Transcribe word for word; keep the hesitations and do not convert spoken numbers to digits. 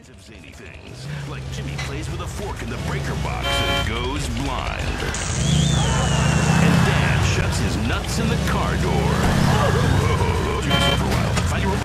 kinds of zany things, like Jimmy plays with a fork in the breaker box and goes blind. And Dad shuts his nuts in the car door. Oh, those are good for a while. Find your...